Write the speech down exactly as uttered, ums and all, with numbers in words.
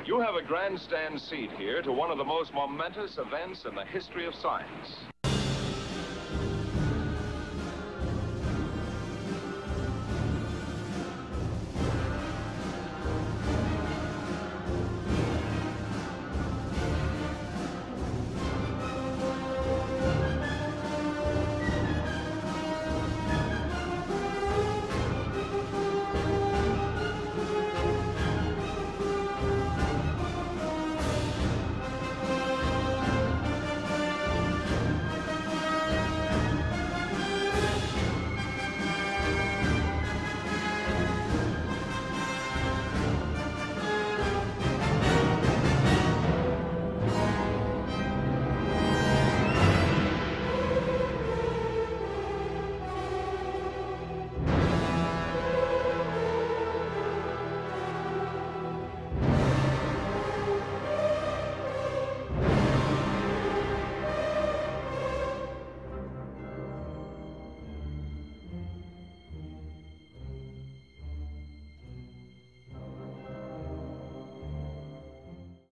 You have a grandstand seat here to one of the most momentous events in the history of science.